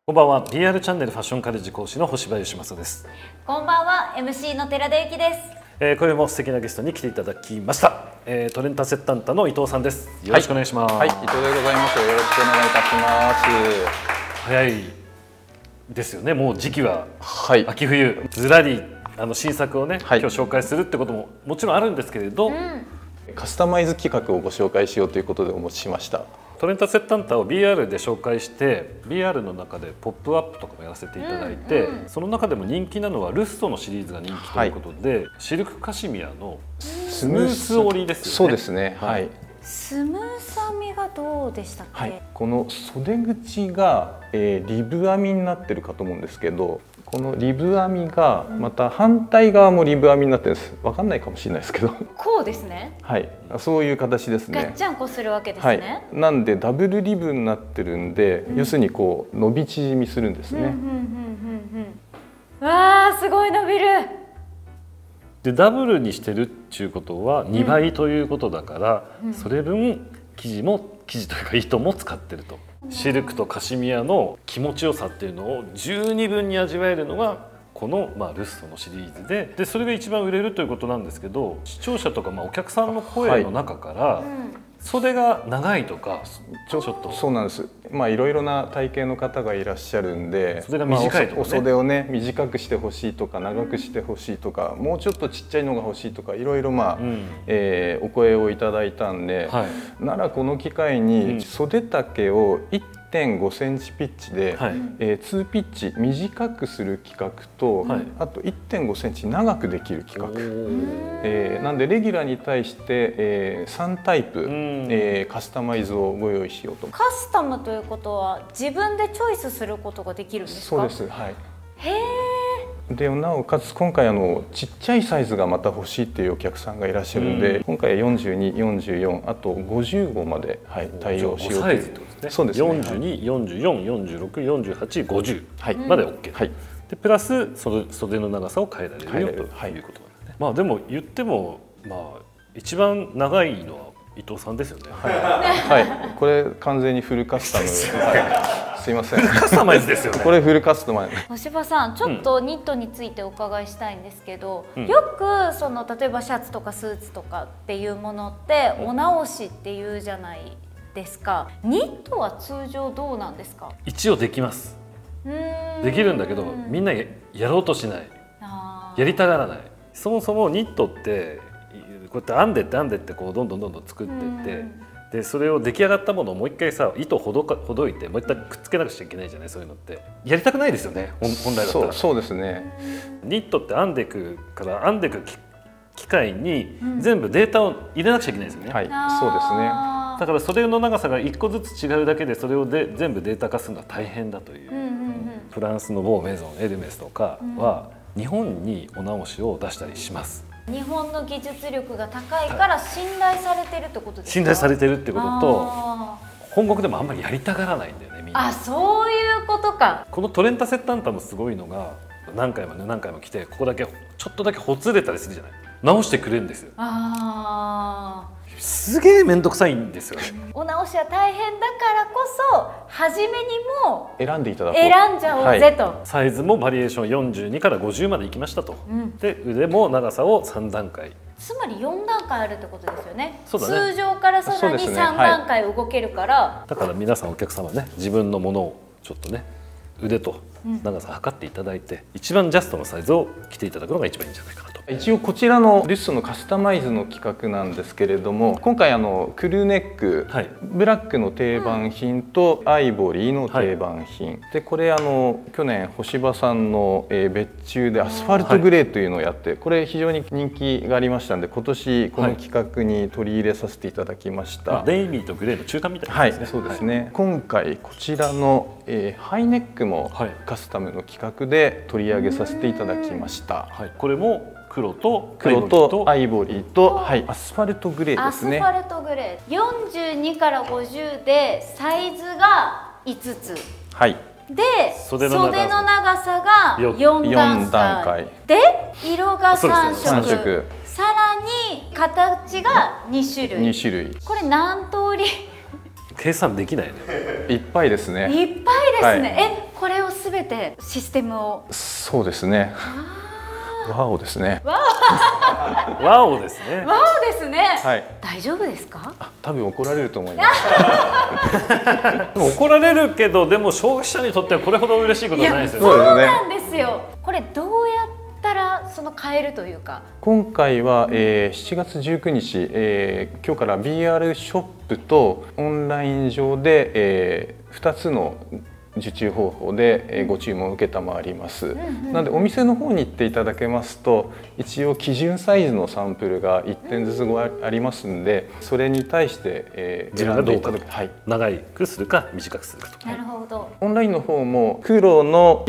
こんばんは。 PR チャンネルファッションカレッジ講師の星葉義正です。 こんばんは。 MC の寺田由紀です。 今夜も素敵なゲストに来ていただきました。トレンタセッタンタの伊藤さんです。よろしくお願いします。 はい、伊藤でございます。よろしくお願いいたします。 早いですよね。もう時期ははい秋冬、ずらり新作をね、 はい、 今日紹介するってことももちろんあるんですけれど、 カスタマイズ企画をご紹介しようということでお持ちしました。 トレンタセッタンタを BR で紹介して、 BR の中でポップアップとかもやらせていただいて、その中でも人気なのはルッソのシリーズが人気ということで、シルクカシミヤのスムース織りですよね。 そうですね、はい。 スムース編みがどうでしたっけ？ はい、この袖口が、リブ編みになってるかと思うんですけど、このリブ編みがまた反対側もリブ編みになってるんです。わかんないかもしれないですけど、 こうですね。 はい、そういう形ですね。 ガッチャンコするわけですはい、 ね。 なんでダブルリブになってるんで、要するにこう伸び縮みするんですね。 わあ、すごい伸びる。 でダブルにしてるっていうことは2倍ということだから、それ分生地というか糸も使ってると。シルクとカシミヤの気持ちよさっていうのを十二分に味わえるのがこの、ルッソのシリーズで、それが一番売れるということなんですけど、視聴者とか、お客さんの声の中から、袖が長いとかちょっとそうなんです。いろいろな体型の方がいらっしゃるんで、 袖が短いとかね、 お袖をね短くしてほしいとか長くしてほしいとか、もうちょっとちっちゃいのが欲しいとか、いろいろお声をいただいたんで、ならこの機会に袖丈を1.5センチピッチで、2ピッチ短くする企画と、あと1.5センチ長くできる企画、なんでレギュラーに対して、3タイプ、カスタマイズをご用意しようと。 カスタムということは自分でチョイスすることができるんですか？ そうです、はい。 へえ。 でなおかつ今回ちっちゃいサイズがまた欲しいっていうお客さんがいらっしゃるんで、今回42、44、あと50号まで、対応しようという。そうですね。 42、44、46、48、50まで OK。でプラス袖の長さを変えられるよということなんですね。でも言っても一番長いのは伊藤さんですよね。 はい。これ完全にフルカスタム。すいません。 カスタマイズですよね。 これフルカスタマイズ。 星葉さん、ちょっとニットについてお伺いしたいんですけど、よく例えばシャツとかスーツとかっていうものってお直しっていうじゃないですか。ニットは通常どうなんですか？ 一応できます。できるんだけど、みんなやろうとしない。やりたがらない。そもそもニットってこうやって編んでってこうどんどん作っていって、でそれを出来上がったものをもう一回糸をほどいてもう一回くっつけなくちゃいけないじゃない。そういうのってやりたくないですよね、本来だったら。 そうですね。 ニットって編んでいくから編んでいく機械に全部データを入れなくちゃいけないですよね。 はい、そうですね。 だから袖の長さが1個ずつ違うだけでそれを全部データ化するのは大変だという。フランスの某メゾンエルメスとかは日本にお直しを出したりします。 日本の技術力が高いから信頼されてるってことですか？ 信頼されてるってことと、本国でもあんまりやりたがらないんだよね、みんな。 そういうことか。このトレンタセッタンタもすごいのが、何回も来てここだけちょっとだけほつれたりするじゃない。直してくれるんですよ。すげえ面倒くさいんですよね。 お直しは大変だからこそ初めにも選んでいただこう、 選んじゃおうぜと。 サイズもバリエーション42から50までいきましたと。で腕も長さを3段階。 つまり4段階あるってことですよね。 そうだね。 通常からさらに3段階動けるから。 だから皆さんお客様ね、自分のものをちょっとね腕と長さ測っていただいて、一番ジャストのサイズを着ていただくのが一番いいんじゃないかなと。 一応こちらのルッソのカスタマイズの企画なんですけれども、今回クルーネック、ブラックの定番品とアイボリーの定番品、でこれ去年星葉さんの別注でアスファルトグレーというのをやって、これ非常に人気がありましたんで、今年この企画に取り入れさせていただきました。 ネイビーとグレーの中間みたいなですね。 そうですね。今回こちらのハイネックもカスタムの企画で取り上げさせていただきました。 これも黒とアイボリーとアスファルトグレーですね。 アスファルトグレー42から50でサイズが5つ、で袖の長さが4段階で色が3色、さらに形が2種類。これ何通り計算できないね。 いっぱいですね。 いっぱいですね。これべてシステムを。 そうですね。ワオですね。 ワオですね。 ワオですね。 はい。 大丈夫ですか？ 多分怒られると思います。 でも怒られるけど、でも消費者にとってはこれほど嬉しいことはないですよね。 そうなんですよ。これどうやったら買えるというか。 今回は、7月19日、今日から BR ショップとオンライン上で、2つの受注方法でご注文を承ります。なのでお店の方に行っていただけますと、一応基準サイズのサンプルが1点ずつありますんで、それに対して選んでいただく、長くするか短くするかと。 なるほど。 オンラインの方も黒の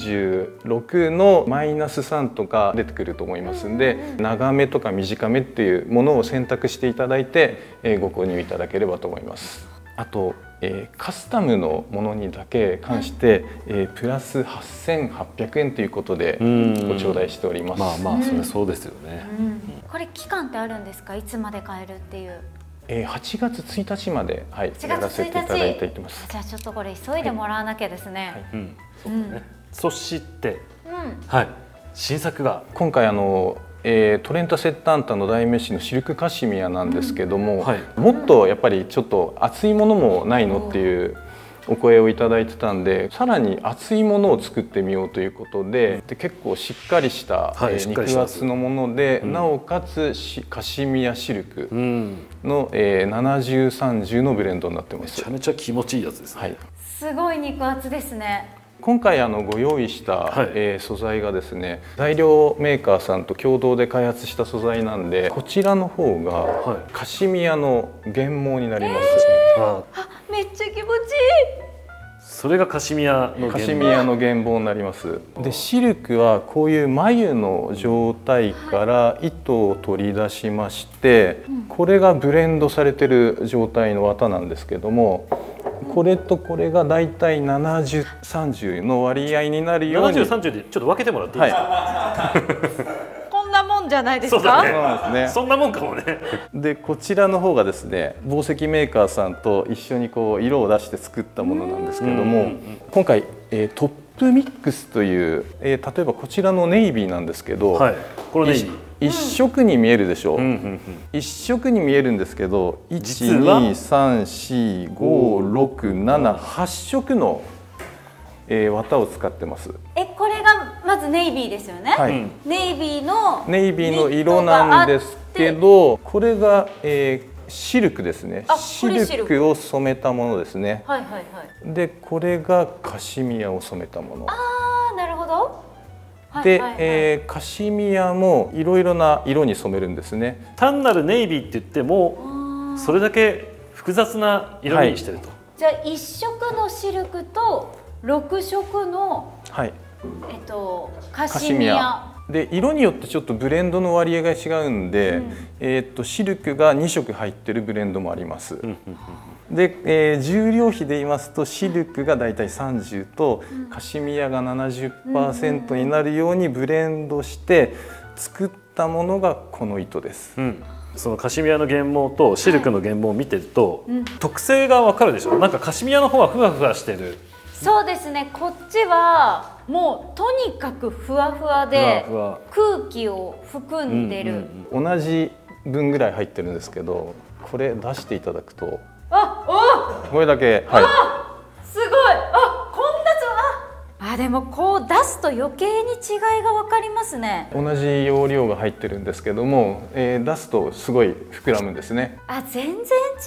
46の-3とか出てくると思いますんで、長めとか短めっていうものを選択していただいてご購入いただければと思います。あとカスタムのものにだけ関して、プラス8800円ということでご頂戴しております。 まあそれそうですよね。 これ期間ってあるんですか？いつまで買えるっていう。 8月1日まで、やらせていただいています。 じゃあちょっとこれ急いでもらわなきゃですね。 そして、新作が今回トレンタ・セッタンタの代名詞のシルクカシミヤなんですけども、もっとやっぱりちょっと厚いものもないのっていうお声をいただいてたんで、さらに厚いものを作ってみようということで、結構しっかりした肉厚のもので、なおかつカシミヤシルクの70、30のブレンドになってます。 めちゃめちゃ気持ちいいやつですね。 すごい肉厚ですね。 今回ご用意した、素材がですね、材料メーカーさんと共同で開発した素材なんで、こちらの方が、カシミヤの原毛になります。 めっちゃ気持ちいい。 それがカシミヤの原毛になります。でシルクはこういう繭の状態から糸を取り出しまして、これがブレンドされてる状態の綿なんですけども、これとこれがだいたい70、30の割合になるように。 70、30でちょっと分けてもらっていいですか？ こんなもんじゃないですか？ そうですね。そんなもんかもね。 でこちらの方がですね、紡績メーカーさんと一緒に色を出して作ったものなんですけども、今回トップミックスという、例えばこちらのネイビーなんですけど、 このネイビー一色に見えるでしょう。一色に見えるんですけど、1、2、3、4、5、6、7、8色の綿を使ってます。 これがまずネイビーですよね。ネイビーの色なんですけど、これがシルクですね。シルクを染めたものですね。でこれがカシミヤを染めたもの。 なるほど。 でカシミヤもいろいろな色に染めるんですね。 単なるネイビーって言ってもそれだけ複雑な色にしてると。 じゃあ1色のシルクと6色の、カシミヤで色によってちょっとブレンドの割合が違うんで、シルクが2色入ってるブレンドもあります。で、重量比で言いますとシルクがだいたい30とカシミヤが 70% になるようにブレンドして作ったものがこの糸です。 そのカシミヤの原毛とシルクの原毛を見てると、特性がわかるでしょ。なんかカシミヤの方はふわふわしてる。 そうですね。こっちはもうとにかくふわふわで空気を含んでる。 同じ分ぐらい入ってるんですけど、これ出していただくとこれだけ、 すごい。こんなでもこう出すと余計に違いが分かりますね。 同じ容量が入ってるんですけども、出すとすごい膨らむんですね。 全然違う。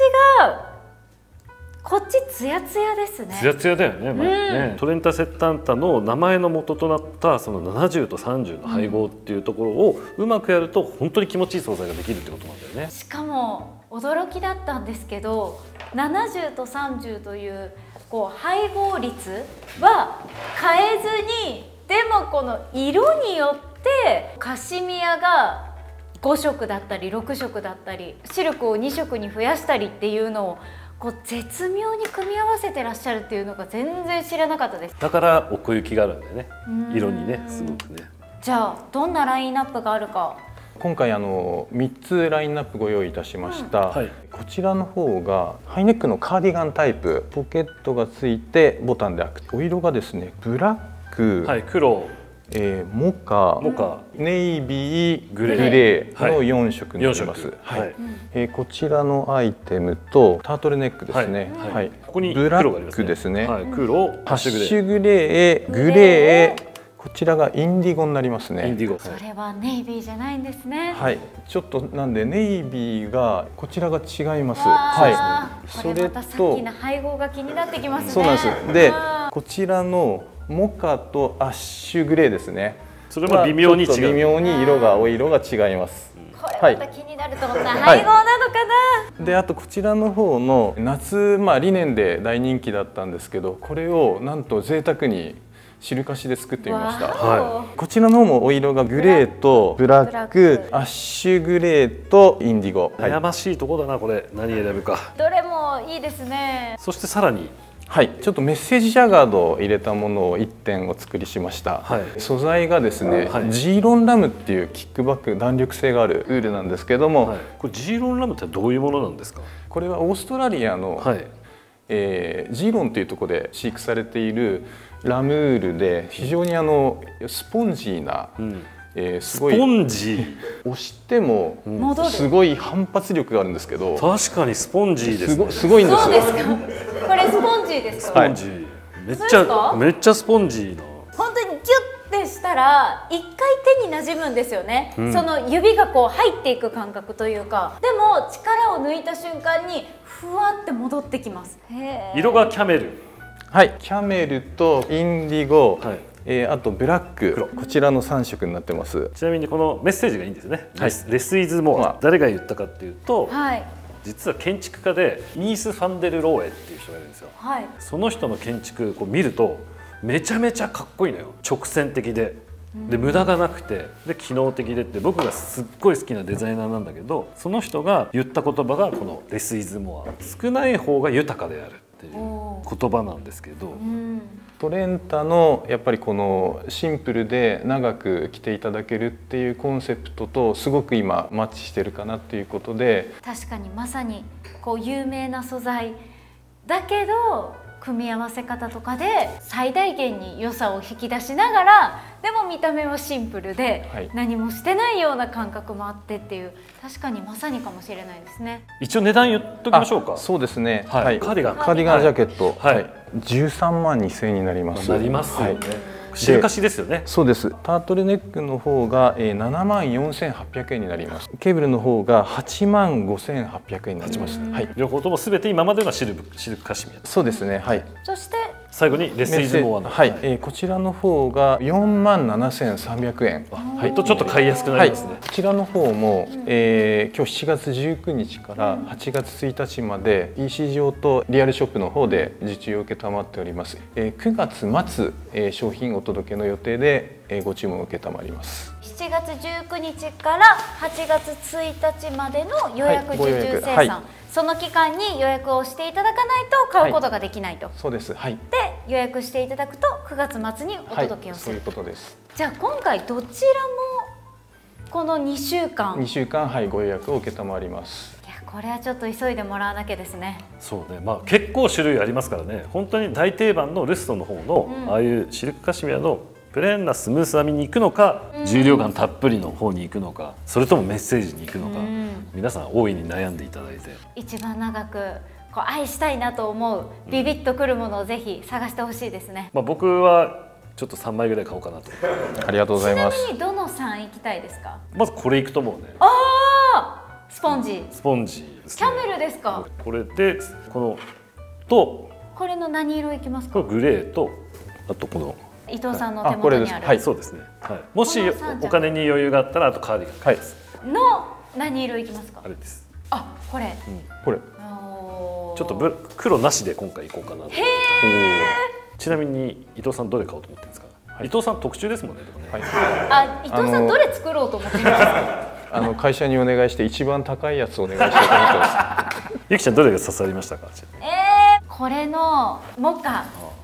こっちツヤツヤですね。 ツヤツヤだよね。トレンタ・セッタンタの名前の元となったその70と30の配合っていうところをうまくやると本当に気持ちいい素材ができるってことなんだよね。しかも驚きだったんですけど、70と30という配合率は変えずに、でもこの色によってカシミヤが5色だったり6色だったりシルクを2色に増やしたりっていうのを絶妙に組み合わせてらっしゃるっていうのが全然知らなかったです。 だから奥行きがあるんだよね。色にね、すごくね。 じゃあどんなラインナップがあるか。 今回3つラインナップご用意いたしました。こちらの方がハイネックのカーディガンタイプ、ポケットがついてボタンで開く。お色がですねブラック、 はい、黒、 モカ、ネイビー、グレーの4色になります。こちらのアイテムとタートルネックですね。はい、ここにブラックですね。 黒、 ハッシュグレー、グレー。こちらがインディゴになりますね。 それはネイビーじゃないんですね。 はい、ちょっとなんでネイビーがこちらが違います。 はい。それとさっきの配合が気になってきますね。 そうなんです。で、こちらのモカとアッシュグレーですね。 それも微妙に違う。 微妙にお色が違います。 これまた気になると思った配合なのかな。 で、あとこちらの方の夏リネンで大人気だったんですけど、これをなんと贅沢にシルカシで作ってみました。こちらの方もお色がグレーとブラック、アッシュグレーとインディゴ。 悩ましいところだな、これ何選ぶか。 どれもいいですね。 そしてさらに、 はい、ちょっとメッセージシャガードを入れたものを1点お作りしました。素材がですね、ジーロンラムっていうキックバック弾力性があるウールなんですけども、 これジーロンラムってどういうものなんですか？ これはオーストラリアの、ジーロンというところで飼育されているラムウールで、非常にスポンジーな、すごいスポンジ押してもすごい反発力があるんですけど、 確かにスポンジーですね。 すごいんですよ。 そうですか。これスポンジーですか？ スポンジー、めっちゃスポンジーな。 本当にギュッてしたら一回手に馴染むんですよね。その指がこう入っていく感覚というか、でも力を抜いた瞬間にふわって戻ってきます。 色がキャメル。 はい、キャメルとインディゴ、あとブラック、こちらの3色になってます。 ちなみにこのメッセージがいいんですね。レスイズモア、誰が言ったかっていうと、実は建築家でニース・ファンデル・ローエっていう人がいるんですよ。その人の建築こう見るとめちゃめちゃかっこいいのよ。直線的で無駄がなくて、で機能的でって、僕がすっごい好きなデザイナーなんだけど、その人が言った言葉がこのレスイズモア、少ない方が豊かであるっていう言葉なんですけど、トレンタのやっぱりこのシンプルで長く着ていただけるっていうコンセプトとすごく今マッチしてるかなっていうことで、 確かにまさにこう有名な素材だけど組み合わせ方とかで最大限に良さを引き出しながら、でも見た目はシンプルで何もしてないような感覚もあってっていう、確かにまさにかもしれないですね。 一応値段言っときましょうか。 そうですね。 カーディガンジャケット、13万2000円になります。 なりますよね。シルカシですよね。 そうです。タートルネックの方が7万4800円になります。ケーブルの方が8万5800円になります。 両方ともすべて今までのシルクカシミヤ。 そうですね。はい。 そして最後にレスイズモアの、 こちらの方が4万7300円。 ちょっと買いやすくなりますね。 こちらの方も、今日7月19日から8月1日まで EC 上とリアルショップの方で受注を承っております。9月末、商品お届けの予定で、ご注文を承ります。 7月19日から8月1日までの予約受注生産、その期間に予約をしていただかないと買うことができないと。 そうです。はい。 で予約していただくと9月末にお届けをする。 そういうことです。 じゃあ今回どちらもこの2週間ご予約を承ります。 いや、これはちょっと急いでもらわなきゃですね。 そうね、結構種類ありますからね。本当に大定番のルストの方の、ああいうシルクカシミヤのプレーンなスムース編みに行くのか、重量感たっぷりの方に行くのか、それともメッセージに行くのか、皆さん大いに悩んでいただいて、 一番長くこう愛したいなと思うビビッとくるものをぜひ探してほしいですね。 僕はちょっと3枚ぐらい買おうかなと。 ありがとうございます。 ちなみにどの3行きたいですか？ まずこれいくと思うね。 スポンジですね。キャメルですか？ これでこのとこれの何色いきますか？ これグレーと、あとこの伊藤さんの手元にある。 そうですね。もしお金に余裕があったら、あとカーディガンですの何色いきますか？ あれです。 これ。 これ。 ちょっと黒なしで今回いこうかなと。ちなみに伊藤さんどれ買おうと思ってるんですか？伊藤さん特注ですもんね。 伊藤さんどれ作ろうと思ってるんですか？ 会社にお願いして一番高いやつお願いしたいと思ってます。 ゆきちゃんどれが刺さりましたか？ これのモカ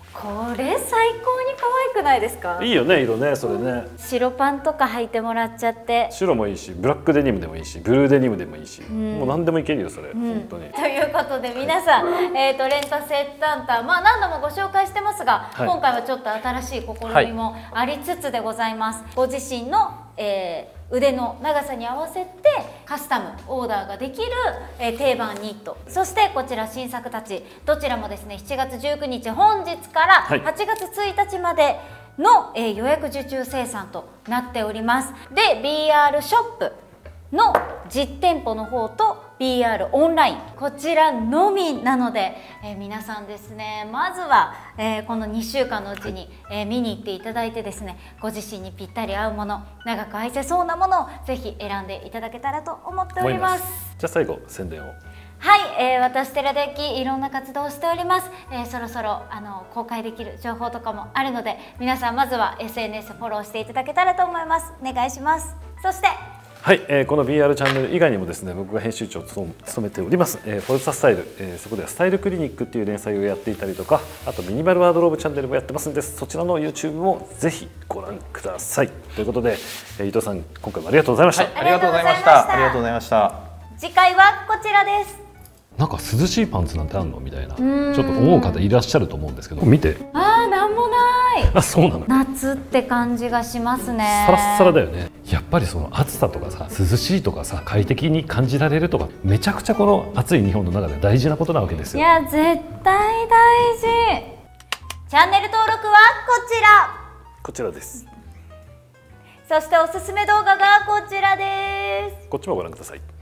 これ最高に可愛くないですか？ いいよね、色ね、それね。 白パンとか履いてもらっちゃって。 白もいいし、ブラックデニムでもいいし、ブルーデニムでもいいし、もう何でもいけるよそれ、本当に。 ということで皆さん、レンタセタンタ、何度もご紹介してますが、今回はちょっと新しい試みもありつつでございます。ご自身の、腕の長さに合わせてカスタムオーダーができる、定番ニット、そしてこちら新作たち、どちらもですね7月19日本日から8月1日までの、予約受注生産となっております。で BR ショップの実店舗の方と BR オンライン、こちらのみなので、皆さんですね、まずは、この2週間のうちに、見に行っていただいてですね、ご自身にぴったり合うもの、長く愛せそうなものをぜひ選んでいただけたらと思っております。 じゃあ最後宣伝を。 はい、私寺デッキいろんな活動をしております。そろそろ公開できる情報とかもあるので、皆さんまずは SNS フォローしていただけたらと思います。お願いします。そしてはい、この BR チャンネル以外にもですね、僕が編集長を務めております、フォルツァスタイル、そこではスタイルクリニックっていう連載をやっていたりとか、あとミニマルワードローブチャンネルもやってますんで、そちらの YouTube もぜひご覧ください。ということで、伊藤さん今回もありがとうございました。 ありがとうございました。ありがとうございました。 次回はこちらです。 なんか涼しいパンツなんてあんのみたいな、ちょっと思う方いらっしゃると思うんですけど、見て。 なんもない。 あ、そうなの。 夏って感じがしますね。 サラッサラだよね。やっぱりその暑さとかさ、涼しいとかさ、快適に感じられるとか、めちゃくちゃこの暑い日本の中で大事なことなわけですよ。 いや、絶対大事。チャンネル登録はこちらです。 そしておすすめ動画がこちらです。 こっちもご覧ください。